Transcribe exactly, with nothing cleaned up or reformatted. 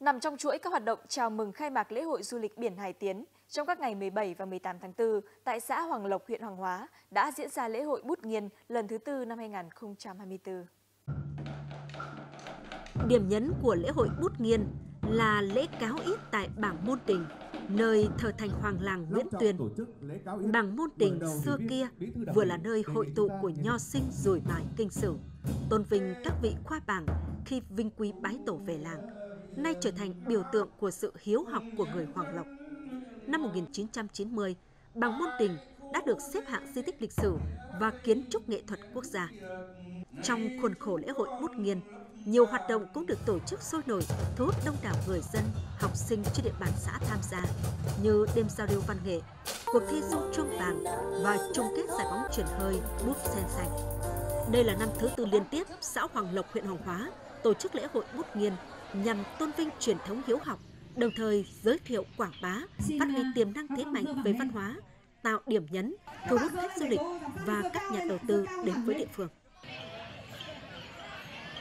Nằm trong chuỗi các hoạt động chào mừng khai mạc lễ hội du lịch biển Hải Tiến, trong các ngày mười bảy và mười tám tháng tư, tại xã Hoàng Lộc, huyện Hoàng Hóa đã diễn ra lễ hội Bút Nghiên lần thứ tư năm hai nghìn không trăm hai mươi tư. Điểm nhấn của lễ hội Bút Nghiên là lễ cáo ít tại Bảng Môn Tình, nơi thờ thành hoàng làng Nguyễn Tuyên. Bảng Môn Tình xưa kia vừa là nơi hội tụ của nho sinh dồi bài kinh sử, tôn vinh các vị khoa bảng khi vinh quý bái tổ về làng, nay trở thành biểu tượng của sự hiếu học của người Hoàng Lộc. Năm một nghìn chín trăm chín mươi, Bảng Môn Tình đã được xếp hạng di tích lịch sử và kiến trúc nghệ thuật quốc gia. Trong khuôn khổ lễ hội Bút Nghiên, nhiều hoạt động cũng được tổ chức sôi nổi, thu hút đông đảo người dân, học sinh trên địa bàn xã tham gia, như đêm giao lưu văn nghệ, cuộc thi rung chuông vàng và chung kết giải bóng chuyền hơi Bút Sen Xanh. Đây là năm thứ tư liên tiếp xã Hoàng Lộc, huyện Hoàng Hóa tổ chức lễ hội Bút Nghiên nhằm tôn vinh truyền thống hiếu học, đồng thời giới thiệu quảng bá, phát huy tiềm năng thế mạnh về văn hóa, tạo điểm nhấn, thu hút khách du lịch và các nhà đầu tư đến với địa phương.